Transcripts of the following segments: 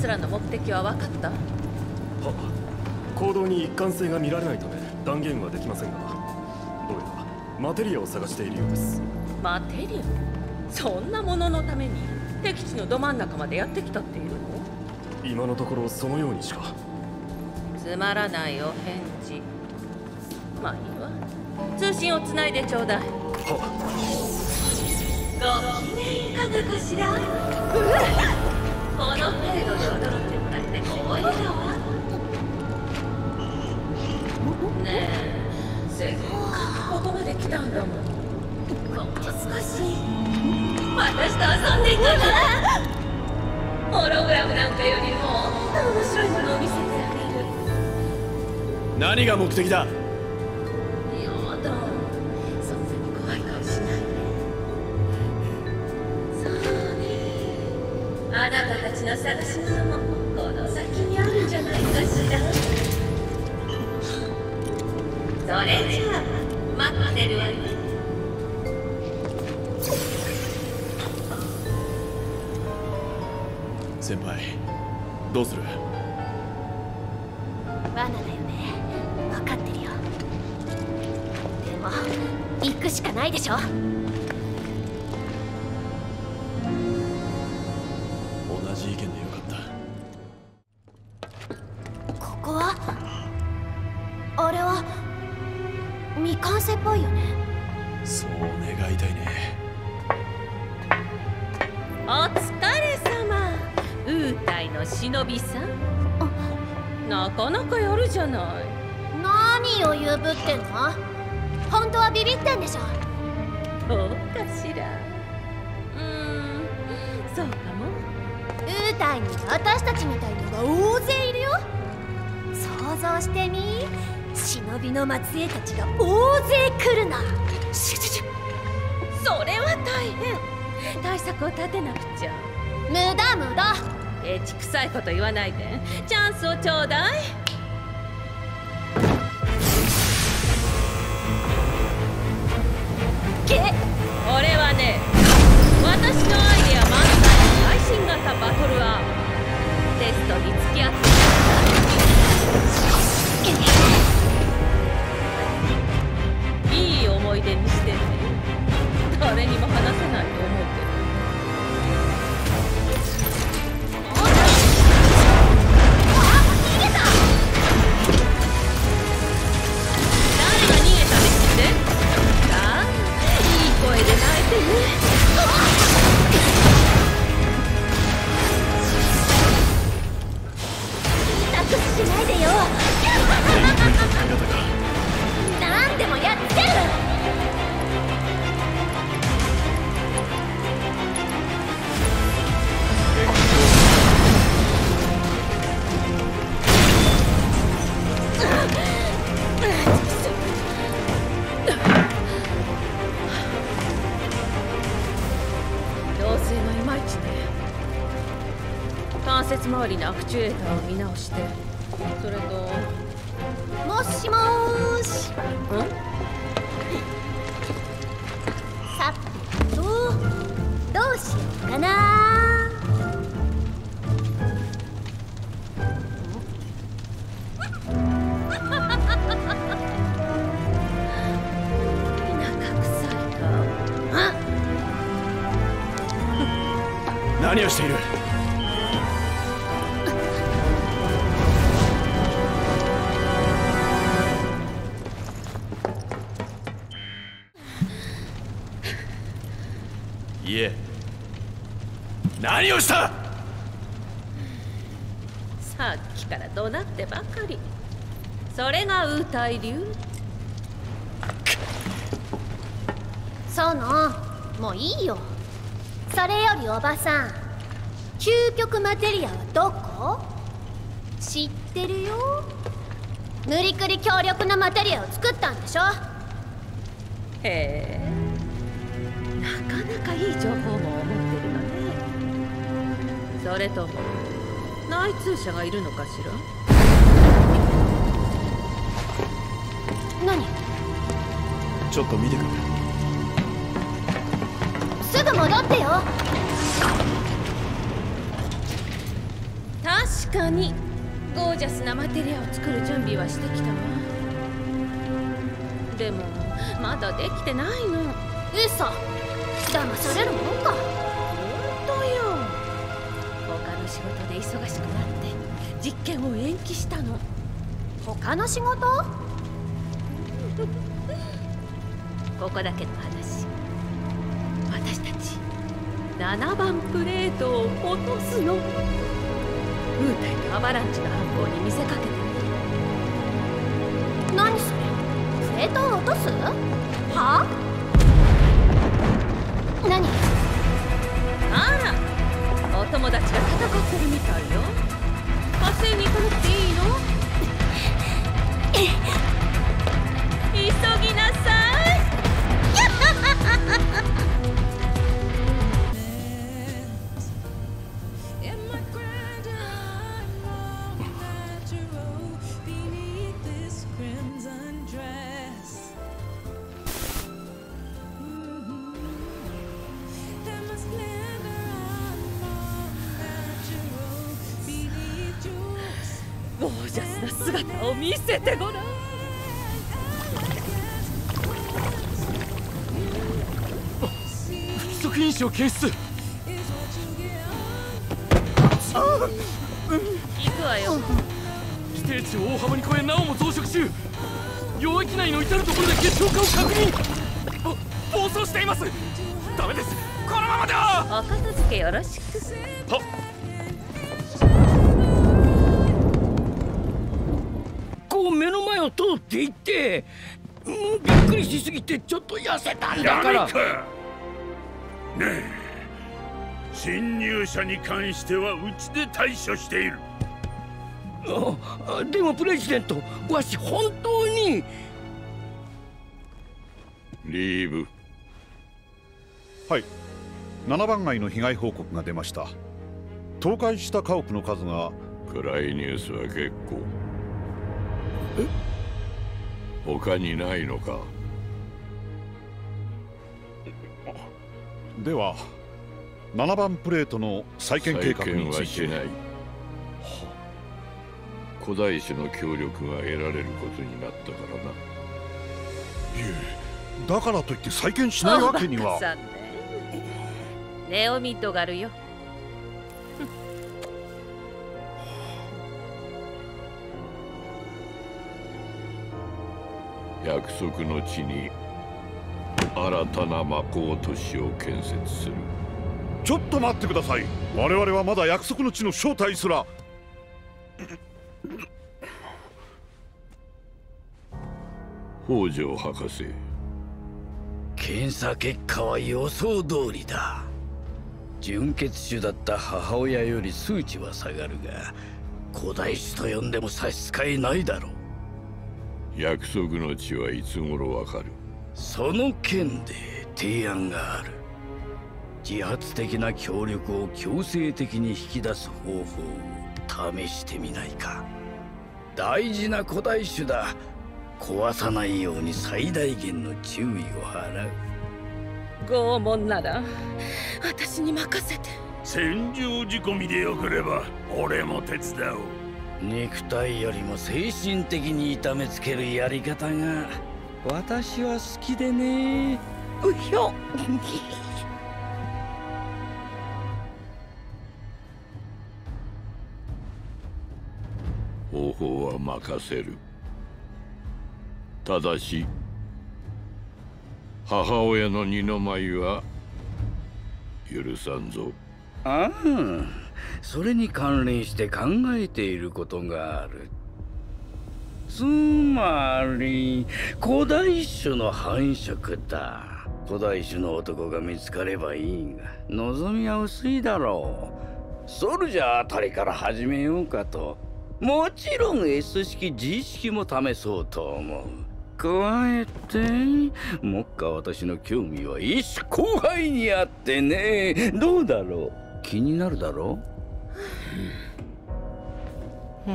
らの目的は分かった？は、 行動に一貫性が見られないため断言はできませんが、どうやらマテリアを探しているようです。 マテリア？そんなもののために敵地のど真ん中までやってきたっていうの？ 今のところそのようにしか。 つまらないお返事。まあいいわ。通信をつないでちょうだい。 は。 ご機嫌いかがかしら？この程度で驚いてもらって光栄だわ。ねえ、せっかくここまで来たんだもん。もう少し私と遊んでいかない？ホログラムなんかよりも面白いものを見せてあげる。 何が目的だ？ やだ、そんなに怖い顔しないで。そうね、あなたたちの探し物もこの先にあるんじゃないかしら。それじゃあ待ってるわね。 先輩、どうする？ 罠だよね。分かってるよ。でも行くしかないでしょ。 同じ意見でよかった。 ここはあれは未完成っぽいよね。 そう願いたいね。 お疲れ様、ウータイの忍びさん。なかなかやるじゃない。 何を言うぶってんの？本当はビビってんでしょ。 どうかしら。そうかも。 ウータイに私たちみたいのが大勢いるよ。想像してみ。忍びの末裔たちが大勢来るな。 それは大変。対策を立てなくちゃ。 無駄無駄。 エチくさいこと言わないで。チャンスをちょうだい。俺はね、私のアイデア満載の最新型バトルアーム。テストに付き合っていい思い出にしてね。誰にも話せないと思うけど。 なんでもやっつける。 動静がいまいちね。関節周りのアクチュエーターを見直して、それともしもーし。さてとどうしようかな。 何をしている？いえ、何をした？ さっきから怒鳴ってばかり。それがウータイ流。 そうの、もういいよ。それよりおばさん、究極マテリアはどこ？知ってるよ。無理くり強力なマテリアを作ったんでしょ。 へえ、なかなかいい情報も持ってるのね。それとも内通者がいるのかしら？ 何？ ちょっと見てくる。 すぐ戻ってよ。 確かにゴージャスなマテリアを作る準備はしてきたわ。でもまだできてないの。 嘘。騙されるもんか。 本当よ。他の仕事で忙しくなって実験を延期したの。 他の仕事？ ここだけの話、私たち7番プレートを落とすの。ムータイとアバランチの犯行に見せかけて。 何それ？プレートを落とす？は？何？ あら、お友達が戦ってるみたいよ。火星に行かなくていいの？急ぎなさい。ゴージャスな姿を見せてごらん。 不足因子を検出。 行くわよ。 規定値を大幅に超え、なおも増殖中。溶液内の至る所で結晶化を確認。暴走しています。ダメです、このままでは。 お片付けよろしく。 はっ。 こう目の前を通っていって、びっくりしすぎてちょっと痩せたんだから。 ねえ、侵入者に関してはうちで対処している。 でもプレジデント、わし本当に。 リーブ。 はい、7番街の被害報告が出ました。倒壊した家屋の数が。 暗いニュースは結構。他にないのか。 では7番プレートの再建計画について。 再建はしない。古代種の協力が得られることになったからな。 いえ、だからといって再建しないわけには。 おバカさんね。ネオミッドガルよ。 約束の地に新たな魔法都市を建設する。 ちょっと待ってください。我々はまだ約束の地の正体すら。 北条博士、 検査結果は予想通りだ。純血種だった母親より数値は下がるが、古代種と呼んでも差し支えないだろう。 約束の地はいつ頃わかる？ その件で提案がある。自発的な協力を強制的に引き出す方法を試してみないか。大事な古代種だ。壊さないように最大限の注意を払う。 拷問なら私に任せて。 戦場仕込みでよければ俺も手伝おう。 肉体よりも精神的に痛めつけるやり方が私は好きでね。うひょ方法は任せる。ただし母親の二の舞は許さんぞ。 ああ、それに関連して考えていることがある。つまり古代種の繁殖だ。古代種の男が見つかればいいが、望みは薄いだろう。ソルジャーあたりから始めようかと。もちろん S 式 G 式も試そうと思う。加えて目下私の興味は一種後輩にあってね。どうだろう、気になるだろう。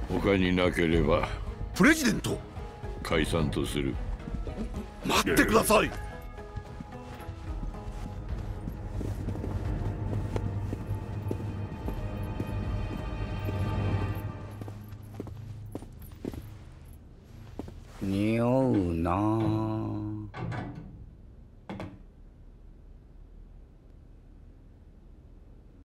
他になければプレジデント、 解散とする。 待ってください。 匂うなあ。